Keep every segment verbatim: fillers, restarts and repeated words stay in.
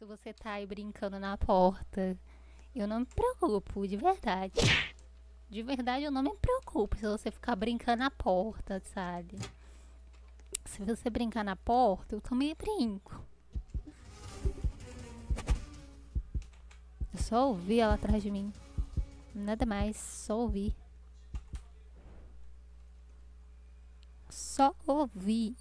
Se você tá aí brincando na porta, eu não me preocupo, de verdade. De verdade, eu não me preocupo se você ficar brincando na porta, sabe? Se você brincar na porta, eu também brinco. Eu só ouvi ela atrás de mim. Nada mais, só ouvi. Só ouvi.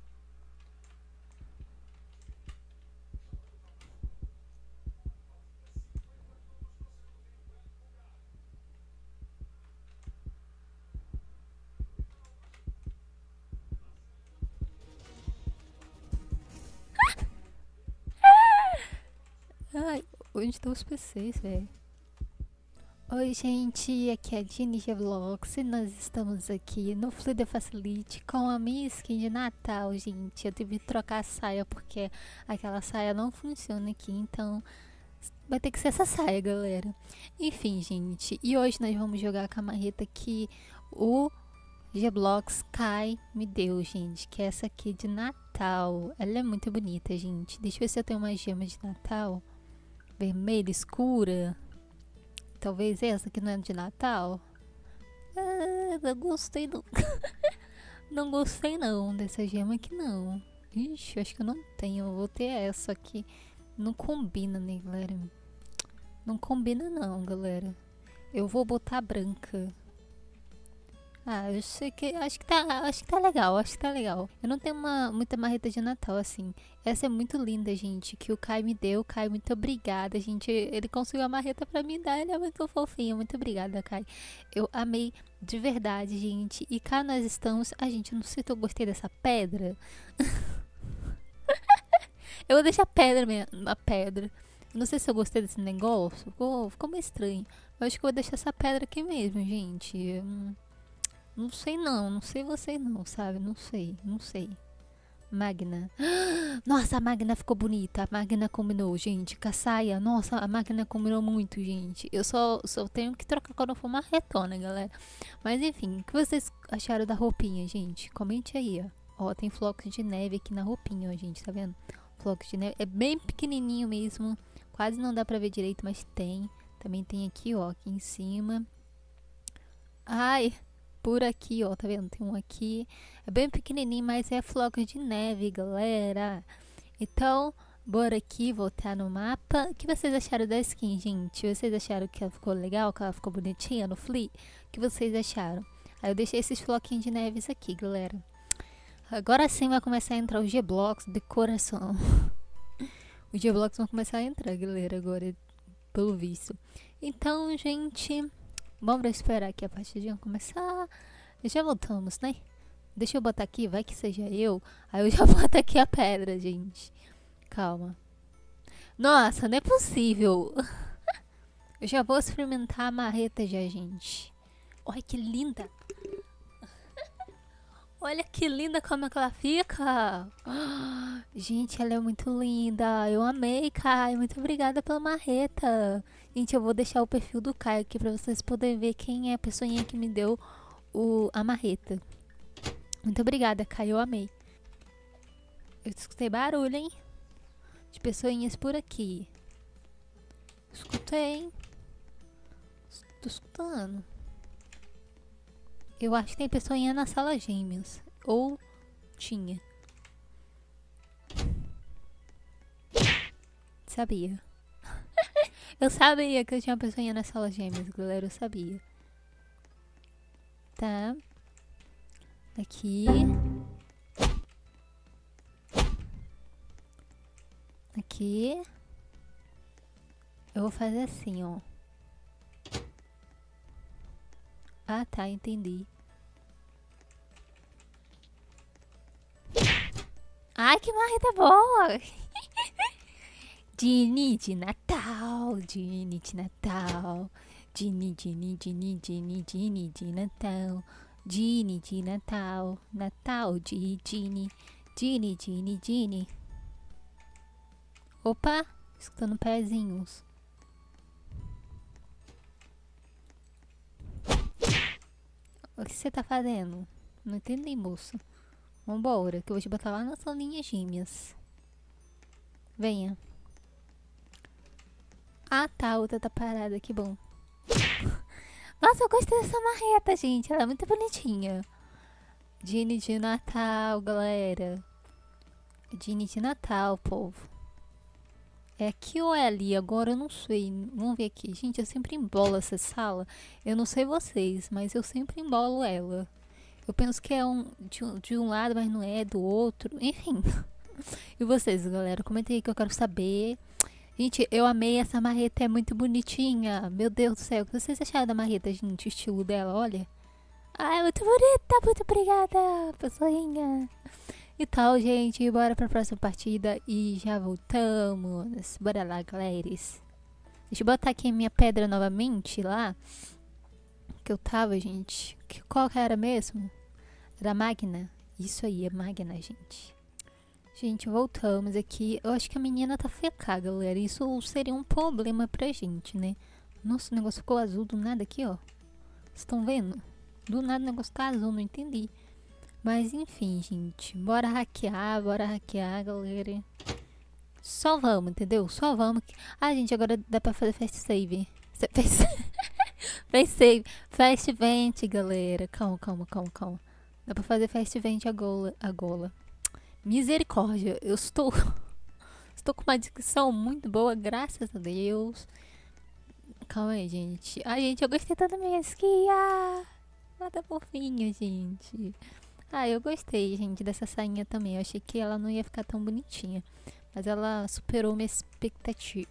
Ai, onde estão os P Cs, velho? Oi, gente, aqui é a Dinija Vlogs e nós estamos aqui no Fluida Facility com a minha skin de Natal, gente. Eu tive que trocar a saia porque aquela saia não funciona aqui, então vai ter que ser essa saia, galera. Enfim, gente, e hoje nós vamos jogar com a marreta que o G-Blox Kai me deu, gente, que é essa aqui de Natal. Ela é muito bonita, gente. Deixa eu ver se eu tenho uma gema de Natal. Vermelha, escura. Talvez essa que não é de Natal. Ah, não gostei não. Não gostei não dessa gema aqui não. Ixi, acho que eu não tenho. Eu vou ter essa aqui. Não combina, né, galera? Não combina não, galera. Eu vou botar branca. Ah, eu sei que acho que tá, acho que tá legal, acho que tá legal. Eu não tenho uma muita marreta de Natal assim. Essa é muito linda, gente, que o Kai me deu. Kai, muito obrigada, gente. Ele conseguiu a marreta pra me dar, ele é muito fofinho. Muito obrigada, Kai. Eu amei de verdade, gente. E cá nós estamos. A gente, não sei se eu gostei dessa pedra. Eu vou deixar a pedra mesmo, a pedra. Não sei se eu gostei desse negócio. Ficou, ficou meio estranho. Eu acho que eu vou deixar essa pedra aqui mesmo, gente. Hum. Não sei não, não sei você não, sabe? Não sei, não sei. Magna. Nossa, a Magna ficou bonita. A Magna combinou, gente. Com a saia. Nossa, a Magna combinou muito, gente. Eu só, só tenho que trocar quando eu for uma retona, galera. Mas enfim, o que vocês acharam da roupinha, gente? Comente aí, ó. Ó, tem flocos de neve aqui na roupinha, ó, gente. Tá vendo? Flocos de neve. É bem pequenininho mesmo. Quase não dá pra ver direito, mas tem. Também tem aqui, ó, aqui em cima. Ai... Por aqui, ó, tá vendo? Tem um aqui. É bem pequenininho, mas é flocos de neve, galera. Então, bora aqui voltar no mapa. O que vocês acharam da skin, gente? Vocês acharam que ela ficou legal? Que ela ficou bonitinha no Flea? O que vocês acharam? Aí eu deixei esses floquinhos de neves aqui, galera. Agora sim vai começar a entrar os G-Blocks de coração. Os G-Blocks vão começar a entrar, galera, agora, pelo visto. Então, gente... Vamos esperar aqui a partidinha começar. Já voltamos, né? Deixa eu botar aqui, vai que seja eu. Aí eu já boto aqui a pedra, gente. Calma. Nossa, não é possível. Eu já vou experimentar a marreta já, gente. Olha que linda. Olha que linda como é que ela fica. Gente, ela é muito linda. Eu amei, Kai. Muito obrigada pela marreta. Gente, eu vou deixar o perfil do Kai aqui pra vocês poderem ver quem é a pessoinha que me deu o, a marreta. Muito obrigada, Kai. Eu amei. Eu escutei barulho, hein? De pessoinhas por aqui. Escutei, hein? Tô escutando. Eu acho que tem pessoinha na sala gêmeas. Ou tinha. Sabia. Eu sabia que eu tinha uma pessoinha na sala gêmeas, galera. Eu sabia. Tá. Aqui. Aqui. Eu vou fazer assim, ó. Ah, tá, entendi. Ai, que marreta boa! Dini de Natal, Dini de Natal, Dini, Dini, Dini, Dini, Dini de Natal, Dini de Natal, Natal de Dini, Dini, Dini, Dini. Opa, escutando pezinhos. O que você tá fazendo? Não entendi, moço. Vambora, que eu vou te botar lá nas salinhas gêmeas. Venha. Ah, tá, a outra tá parada, que bom. Nossa, eu gostei dessa marreta, gente. Ela é muito bonitinha. Dini de Natal, galera. Dini de Natal, povo. É aqui ou é ali? Agora eu não sei. Vamos ver aqui. Gente, eu sempre embolo essa sala. Eu não sei vocês, mas eu sempre embolo ela. Eu penso que é um de, um de um lado, mas não é, do outro. Enfim. E vocês, galera? Comentem aí que eu quero saber. Gente, eu amei essa marreta, é muito bonitinha. Meu Deus do céu, o que vocês acharam da marreta, gente? O estilo dela, olha. Ah, é muito bonita, muito obrigada, pessoinha. E tal, gente, bora pra próxima partida e já voltamos. Bora lá, galera. Deixa eu botar aqui a minha pedra novamente lá. Que eu tava, gente. Que, qual que era mesmo? Era a Magna. Isso aí, é Magna, gente. Gente, voltamos aqui. Eu acho que a menina tá fecada, galera. Isso seria um problema pra gente, né? Nossa, o negócio ficou azul do nada aqui, ó. Vocês estão vendo? Do nada o negócio tá azul, não entendi. Mas enfim, gente. Bora hackear, bora hackear, galera. Só vamos, entendeu? Só vamos. Ah, gente, agora dá pra fazer fast save. Fast save. Fast event, galera. Calma, calma, calma, calma. Dá pra fazer fast event a gola. A gola. Misericórdia, eu estou estou com uma descrição muito boa, graças a Deus. Calma aí, gente. Ai, gente, eu gostei tanto da minha skin. Ah, ela tá fofinha, gente. Ah, eu gostei, gente, dessa sainha também. Eu achei que ela não ia ficar tão bonitinha, mas ela superou minha expectativa.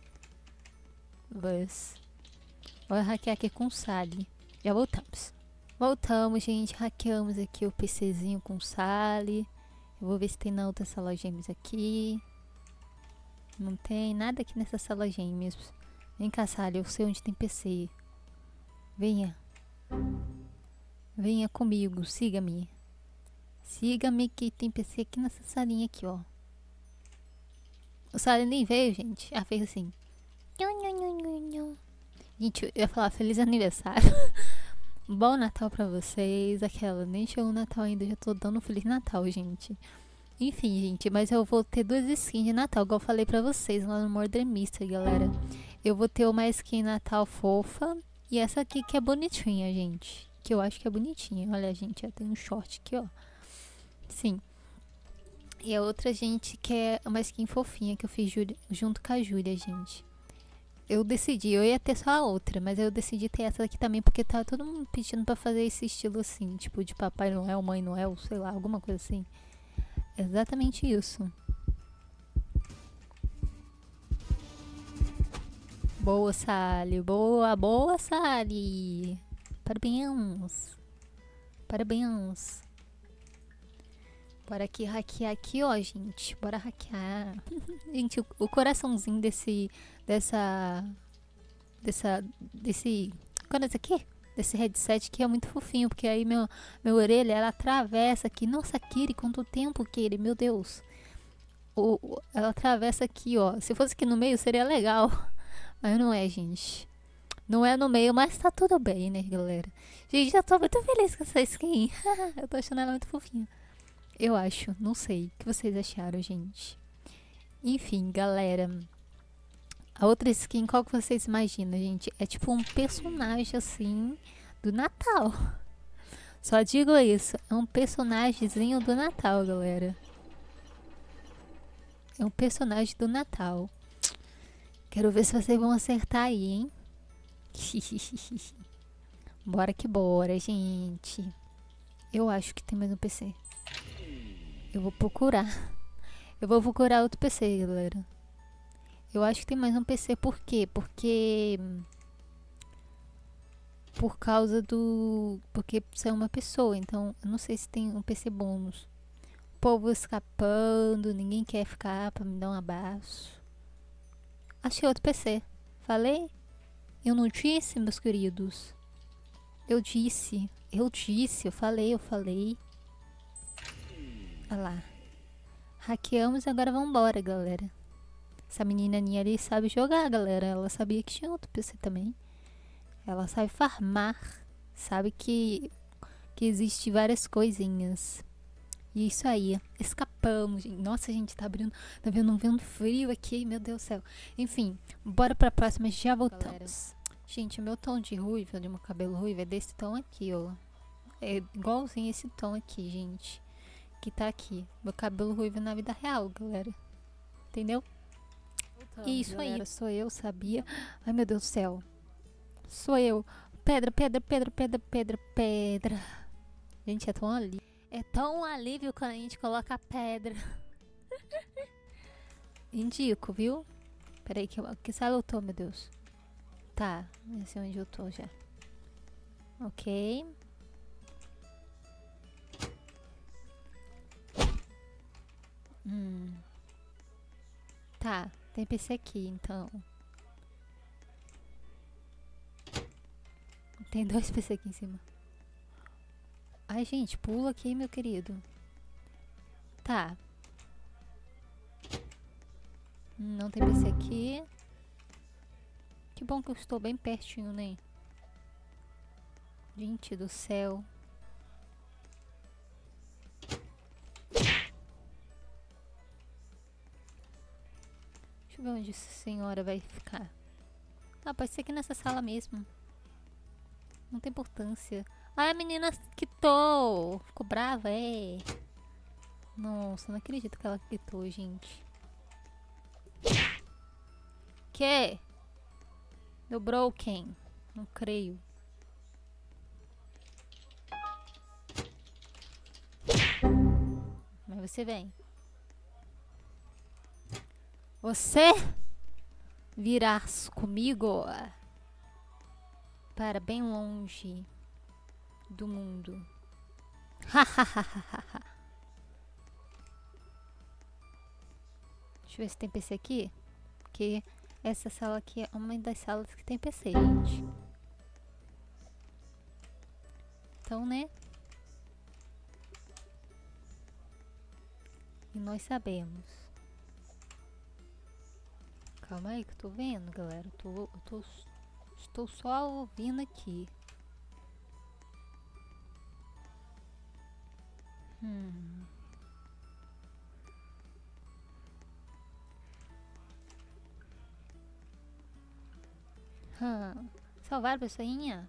Vou hackear aqui com o Sally. Já voltamos. Voltamos, gente. Hackeamos aqui o PCzinho com o Sally. Eu vou ver se tem na outra sala gêmeos aqui. Não tem nada aqui nessa sala gêmeos. Vem cá, Sally, eu sei onde tem P C. Venha. Venha comigo, siga-me. Siga-me que tem P C aqui nessa salinha aqui, ó. O Sally nem veio, gente. Ah, fez assim. Gente, eu ia falar feliz aniversário. Bom Natal pra vocês. Aquela, nem chegou o Natal ainda, já tô dando um Feliz Natal, gente. Enfim, gente, mas eu vou ter duas skins de Natal, igual eu falei pra vocês lá no Murder Mystery, galera. Eu vou ter uma skin Natal fofa e essa aqui que é bonitinha, gente. Que eu acho que é bonitinha. Olha, gente, já tem um short aqui, ó. Sim. E a outra, gente, que é uma skin fofinha que eu fiz junto com a Júlia, gente. Eu decidi, eu ia ter só a outra, mas eu decidi ter essa aqui também, porque tá todo mundo pedindo pra fazer esse estilo assim, tipo de Papai Noel, Mãe Noel, sei lá, alguma coisa assim. Exatamente isso. Boa, Sally, boa, boa, Sally. Parabéns. Parabéns. Bora aqui hackear aqui, ó, gente. Bora hackear. Gente, o, o coraçãozinho desse... Dessa... Dessa... Desse... Qual é esse aqui? Desse headset aqui é muito fofinho. Porque aí meu, meu orelha, ela atravessa aqui. Nossa, Kiri, quanto tempo, Kiri, meu Deus. O, o, ela atravessa aqui, ó. Se fosse aqui no meio, seria legal. Mas não é, gente. Não é no meio, mas tá tudo bem, né, galera? Gente, eu tô muito feliz com essa skin. Eu tô achando ela muito fofinha. Eu acho, não sei. O que vocês acharam, gente? Enfim, galera. A outra skin, qual que vocês imaginam, gente? É tipo um personagem, assim, do Natal. Só digo isso. É um personagemzinho do Natal, galera. É um personagem do Natal. Quero ver se vocês vão acertar aí, hein? Bora que bora, gente. Eu acho que tem mais um P C. Eu vou procurar. Eu vou procurar outro P C, galera. Eu acho que tem mais um P C. Por quê? Porque... Por causa do... Porque você é uma pessoa. Então, eu não sei se tem um P C bônus. O povo escapando. Ninguém quer ficar pra me dar um abraço. Achei outro P C. Falei? Eu não disse, meus queridos. Eu disse. Eu disse. Eu falei, eu falei. Olha lá. Hackeamos e agora vambora, galera. Essa menininha ali sabe jogar, galera. Ela sabia que tinha outro P C também. Ela sabe farmar. Sabe que, que existe várias coisinhas. E isso aí, escapamos, gente. Nossa, gente, tá abrindo, tá vendo um vento frio aqui, meu Deus do céu. Enfim, bora pra próxima, já voltamos. Galera. Gente, o meu tom de ruivo, de meu cabelo ruivo, é desse tom aqui, ó. É igualzinho esse tom aqui, gente. Que tá aqui. Meu cabelo ruivo na vida real, galera. Entendeu? Voltamos, isso galera, aí. Sou eu, sabia? Ai, meu Deus do céu. Sou eu. Pedra, pedra, pedra, pedra, pedra, pedra. Gente, é tão alívio. É tão alívio quando a gente coloca a pedra. Indico, viu? Peraí, que, eu, que sala eu tô, meu Deus? Tá, esse é onde eu tô já. Ok. Hum. Tá, tem P C aqui, então. Tem dois P C aqui em cima. Ai, gente, pula aqui, meu querido. Tá. Não tem P C aqui. Que bom que eu estou bem pertinho, né? Gente do céu. Deixa eu ver onde essa senhora vai ficar. Ah, pode ser aqui nessa sala mesmo. Não tem importância. Ai, a menina quitou. Ficou brava, é. Nossa, não acredito que ela quitou, gente. Que? Deu broken. Não creio. Mas você vem. Você virás comigo para bem longe do mundo. Hahaha. Deixa eu ver se tem P C aqui. Porque essa sala aqui é uma das salas que tem P C, gente. Então, né? E nós sabemos. Calma aí que eu tô vendo, galera. Eu tô, eu tô, estou só ouvindo aqui. Hum. Hum. Salvar a pessoinha?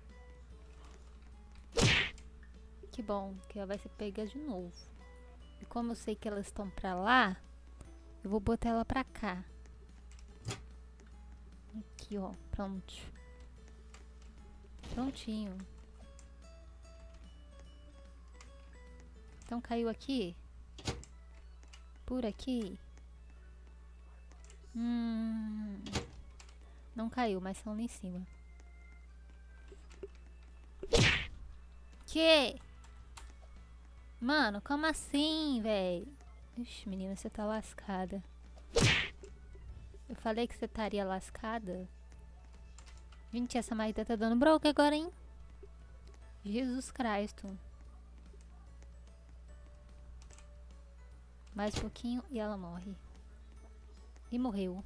Que bom, que ela vai ser pega de novo. E como eu sei que elas estão pra lá, eu vou botar ela pra cá. Aqui, ó. Pronto. Prontinho. Então caiu aqui. Por aqui. Hum... Não caiu, mas são lá em cima. Que? Mano, como assim, véi? Ixi, menina, você tá lascada. Eu falei que você estaria lascada. Gente, essa marida tá dando broke agora, hein? Jesus Cristo. Mais um pouquinho e ela morre. E morreu.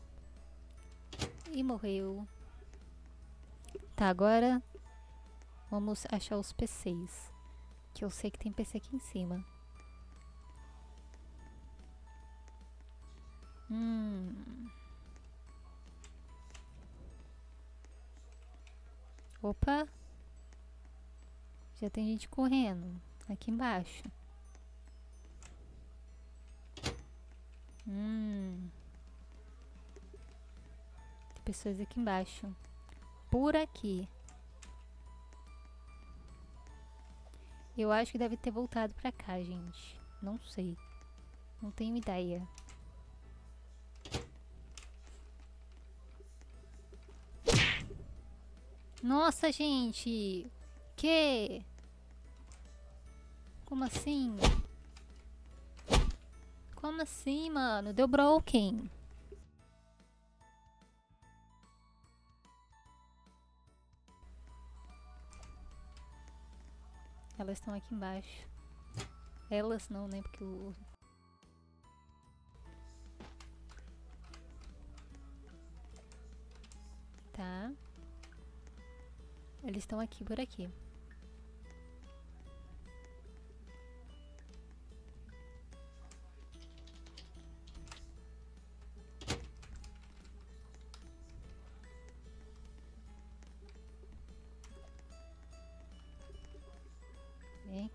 E morreu. Tá, agora vamos achar os P Cs. Que eu sei que tem P C aqui em cima. Hum. Opa. Já tem gente correndo. Aqui embaixo. Hum. Pessoas aqui embaixo. Por aqui. Eu acho que deve ter voltado pra cá, gente. Não sei. Não tenho ideia. Nossa, gente. Que? Como assim? Como assim, mano? Deu broken. Elas estão aqui embaixo. Elas não, né? Porque o... Tá. Eles estão aqui, por aqui.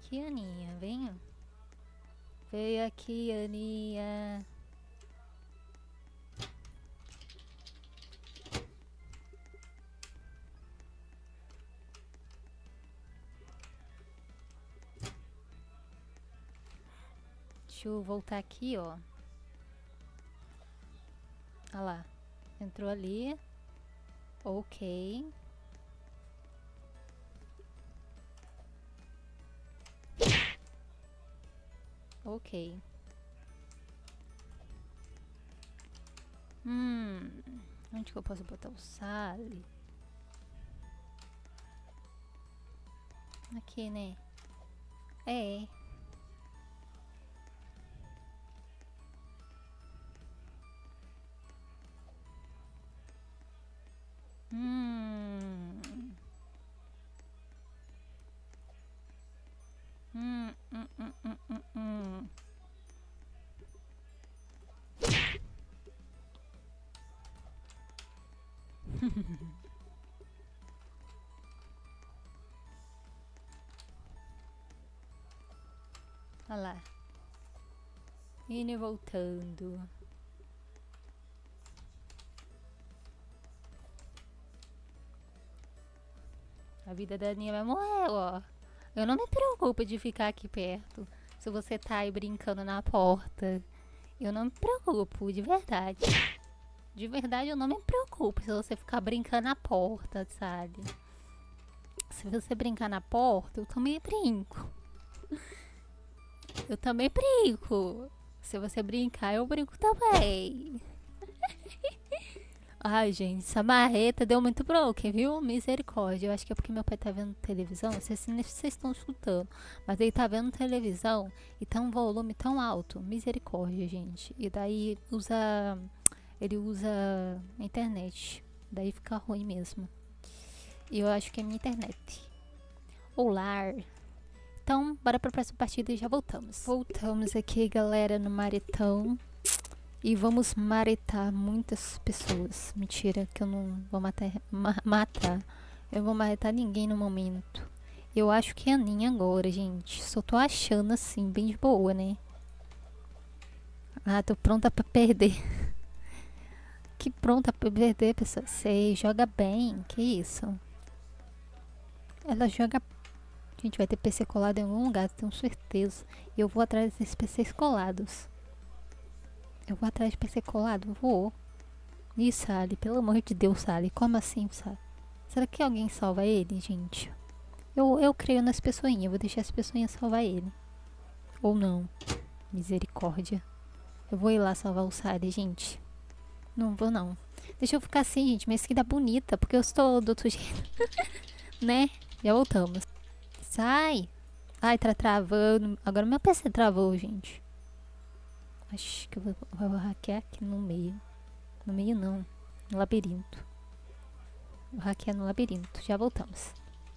aqui, Aninha. Venha. Veio aqui, Aninha. Deixa eu voltar aqui, ó. Olha lá. Entrou ali. Ok. Ok. Hum. Onde que eu posso botar o Sally? Aqui, né? É. Hum. Hum, hum, hum, hum, hum, hum. Olha lá. Indo e voltando. A vida da Aninha vai morrer, ó. Eu não me preocupo de ficar aqui perto. Se você tá aí brincando na porta. Eu não me preocupo, de verdade. De verdade, eu não me preocupo se você ficar brincando na porta, sabe? Se você brincar na porta, eu também brinco. Eu também brinco. Se você brincar, eu brinco também. Ai, gente, essa marreta deu muito broken, viu? Misericórdia. Eu acho que é porque meu pai tá vendo televisão. Não sei se vocês estão escutando. Mas ele tá vendo televisão e tá um volume tão alto. Misericórdia, gente. E daí usa... Ele usa a internet. Daí fica ruim mesmo. E eu acho que é minha internet. Olá. Então, bora pra próxima partida e já voltamos. Voltamos aqui, galera, no maretão. E vamos maretar muitas pessoas. Mentira, que eu não vou matar. Ma matar. Eu não vou maretar ninguém no momento. Eu acho que é a Aninha agora, gente. Só tô achando assim, bem de boa, né? Ah, tô pronta pra perder. Que pronta pra perder, pessoal. Sei, joga bem. Que isso? Ela joga. A gente vai ter P C colado em algum lugar, tenho certeza. E eu vou atrás desses P Cs colados. Eu vou atrás de P C colado? Vou. Ih, Sally, pelo amor de Deus, Sally. Como assim, Sally? Será que alguém salva ele, gente? Eu, eu creio nas pessoinhas. Eu vou deixar as pessoinhas salvar ele. Ou não. Misericórdia. Eu vou ir lá salvar o Sally, gente. Não vou, não. Deixa eu ficar assim, gente. Minha skin tá bonita. Porque eu estou do outro jeito. Né? Já voltamos. Sai. Ai, tá travando. Agora meu P C travou, gente. Acho que eu vou, vou hackear aqui no meio. No meio não. No labirinto. Vou hackear no labirinto. Já voltamos.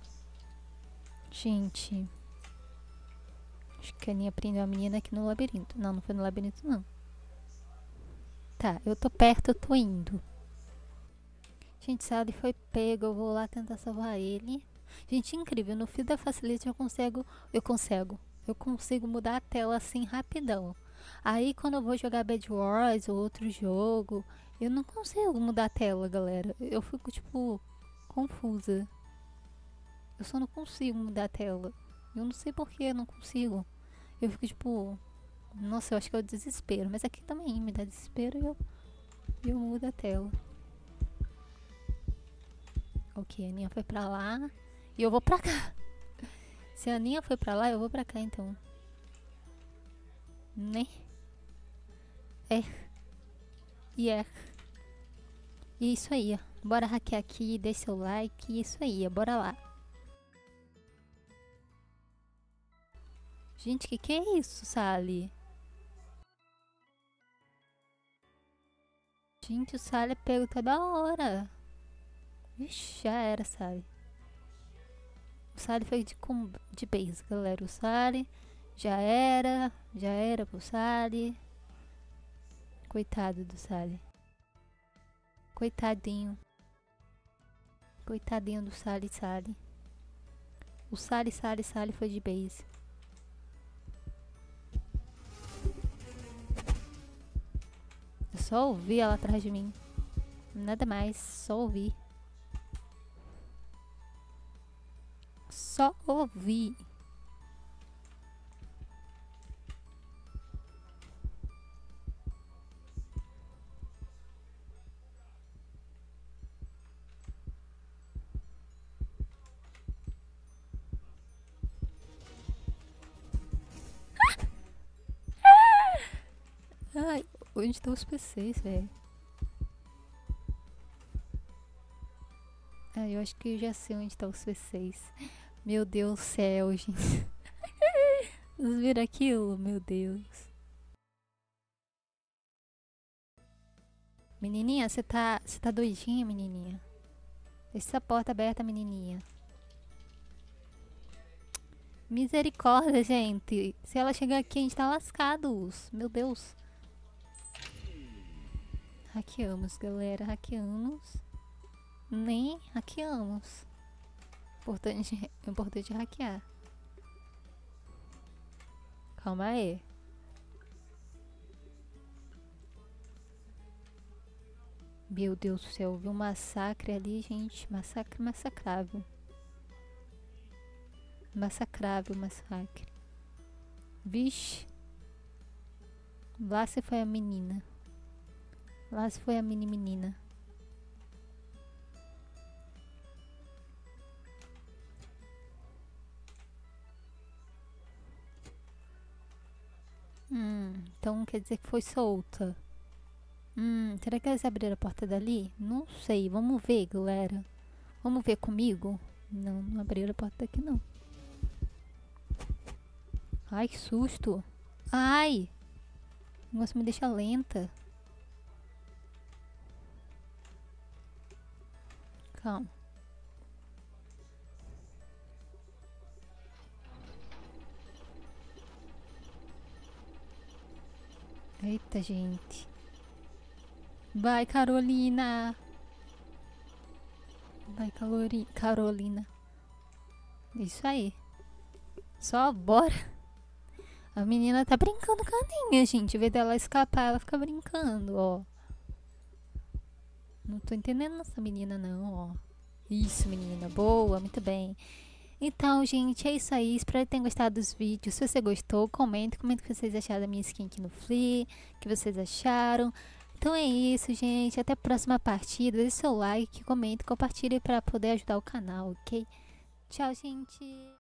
Gente. Acho que a Aninha prendeu a menina aqui no labirinto. Não, não foi no labirinto, não. Tá, eu tô perto, eu tô indo. Gente, se ele foi pego, eu vou lá tentar salvar ele. Gente, incrível. No fio da Facility eu consigo... Eu consigo. Eu consigo mudar a tela assim rapidão. Aí quando eu vou jogar Bed Wars ou outro jogo, eu não consigo mudar a tela, galera. Eu fico tipo confusa. Eu só não consigo mudar a tela. Eu não sei porquê, eu não consigo. Eu fico tipo, nossa, eu acho que é o desespero. Mas aqui também me dá desespero e eu, eu mudo a tela. Ok, a Aninha foi pra lá e eu vou pra cá. Se a Aninha foi pra lá, eu vou pra cá então. Né? É. E é. E isso aí, ó. Bora hackear aqui, deixa seu like. Isso aí, ó. Bora lá. Gente, que que é isso, Sally? Gente, o Sally pegou toda hora. Ixi, já era, Sally. O Sally foi de, com, de base, galera. O Sally já era. Já era pro Sally. Coitado do Sally. Coitadinho. Coitadinho do Sally, Sally. O Sally, Sally, Sally foi de base. Só ouvi ela atrás de mim. Nada mais, só ouvi. Só ouvi. Ai, onde estão os P Cs, velho? Ah, eu acho que eu já sei onde estão os P Cs. Meu Deus do céu, gente. Vocês viram aquilo? Meu Deus. Menininha, você tá, você tá doidinha, menininha? Deixa essa porta aberta, menininha. Misericórdia, gente. Se ela chegar aqui, a gente tá lascados. Meu Deus. Hackeamos, galera. Hackeamos. Nem hackeamos. Importante, importante hackear. Calma aí. Meu Deus do céu, houve um massacre ali, gente. Massacre massacrável. Massacrável massacre. Vixe. Lá se foi a menina. Lá se foi a mini menina. Hum, então quer dizer que foi solta. Hum, será que eles abriram a porta dali? Não sei, vamos ver, galera. Vamos ver comigo? Não, não abriram a porta daqui, não. Ai, que susto. Ai! O negócio me deixa lenta. Calma. Eita, gente. Vai, Carolina. Vai, Calori Carolina. Isso aí. Só bora. A menina tá brincando com a Aninha, gente. Em vez dela escapar, ela fica brincando, ó. Não tô entendendo essa menina, não, ó. Isso, menina. Boa, muito bem. Então, gente, é isso aí. Espero que tenham gostado dos vídeos. Se você gostou, comente. Comente o que vocês acharam da minha skin aqui no Flea. O que vocês acharam. Então é isso, gente. Até a próxima partida. Deixe seu like, comente, compartilhe para poder ajudar o canal, ok? Tchau, gente.